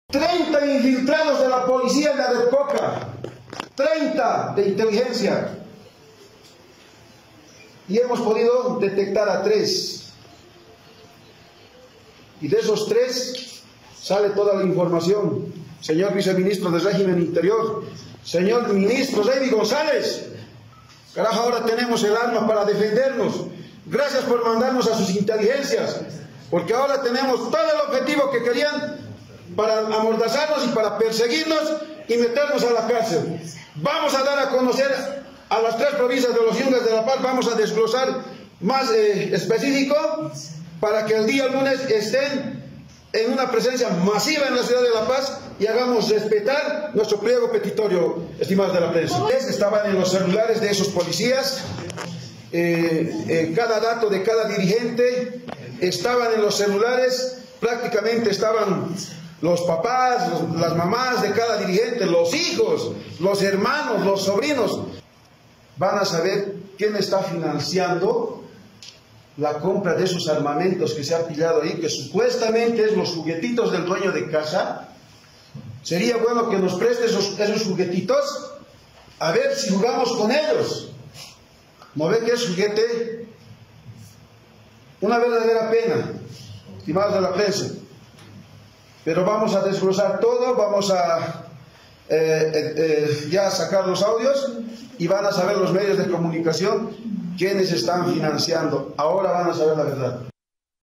30 infiltrados de la policía y la de Coca, 30 de inteligencia, y hemos podido detectar a 3, y de esos 3 sale toda la información. Señor viceministro del régimen interior, señor ministro David González, carajo, ahora tenemos el arma para defendernos. Gracias por mandarnos a sus inteligencias, porque ahora tenemos todo el objetivo que querían para amordazarnos y para perseguirnos y meternos a la cárcel. Vamos a dar a conocer a las 3 provincias de los Yungas de La Paz, vamos a desglosar más específico para que el día lunes estén en una presencia masiva en la ciudad de La Paz y hagamos respetar nuestro pliego petitorio, estimados de la prensa. Estaban en los celulares de esos policías, cada dato de cada dirigente estaban en los celulares, prácticamente estaban los papás, las mamás de cada dirigente, los hijos, los hermanos, los sobrinos. Van a saber quién está financiando la compra de esos armamentos que se ha pillado ahí, que supuestamente es los juguetitos del dueño de casa. Sería bueno que nos preste esos juguetitos, a ver si jugamos con ellos. ¿No ve que es juguete? Una verdadera pena, estimados de la prensa. Pero vamos a desglosar todo, vamos a ya sacar los audios y van a saber los medios de comunicación quiénes están financiando. Ahora van a saber la verdad.